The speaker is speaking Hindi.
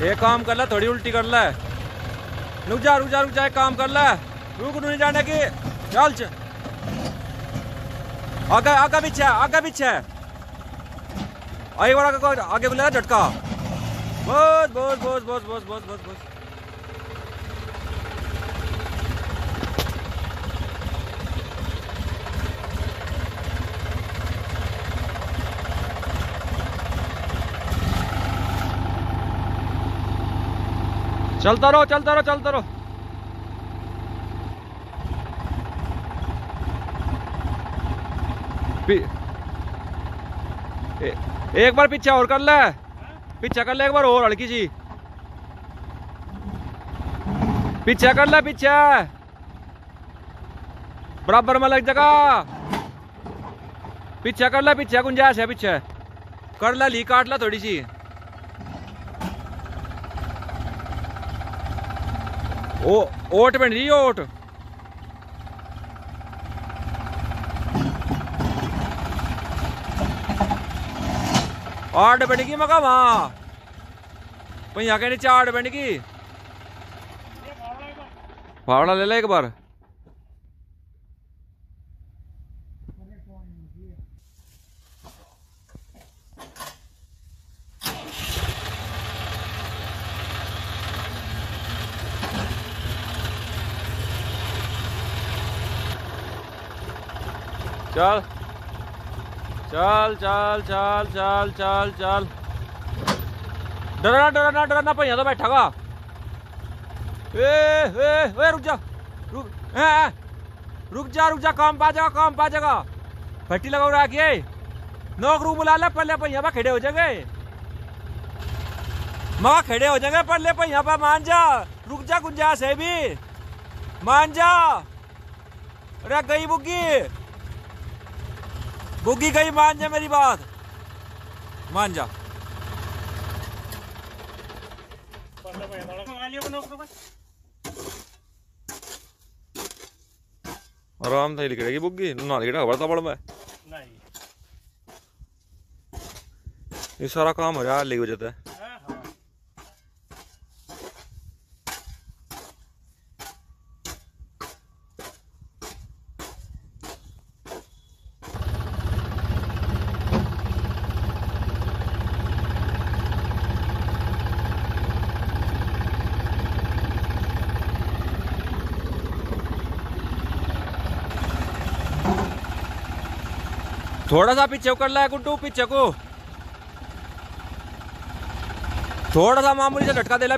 एक काम कर ले, थोड़ी उल्टी कर ले। रुक जा रुक जा रुक जा, एक काम कर ले, रुक नहीं जाने की। चल आगे आगे पीछे आगे पीछे, आगे बड़ा आगे को ले झटका। बस बस बस बस बस बस बस बस। चलता रहो चलता रहो चलता रहो। एक बार पीछे और कर ले, पीछे कर ले एक बार और, हल्की सी पीछे कर ले, पीछे बराबर में लग जगह। पीछे कर ले, पीछे गुंजाइश है, पीछे कर ले, ली काट ला थोड़ी सी। ओ ओट बन रही, ओट आठ बनेगी मका वहां पहिया के नीचे, आठ बनेगी। फावड़ा ले ले एक बार। चल चल चल चल चल चल चल, डरना डरना डरना, पहिया तो बैठा गा। ए रुक जा रुक जा रुक जा, काम पा जाएगा काम पा जाएगा। भट्टी लगाओ रखिए, नौकरू बुला ले, पल्ले पहिया पे खड़े हो जाएंगे, माँ खड़े हो जाएंगे पल्ले पहिया पे। मान जा, रुक जा गुंजाइश है भी, मान जा। अरे गई बुग्गी, बुग्गी गई, मान जा मेरी बात, मान जा। आराम से लिखेगी बुग्गी, ना लिखेगा बढ़ता पड़ में। ये सारा काम हो रहा है, ले हो जाता है। थोड़ा सा पीछे कर ला गुड्डू, पीछे को थोड़ा सा मामूली से झटका दे ला।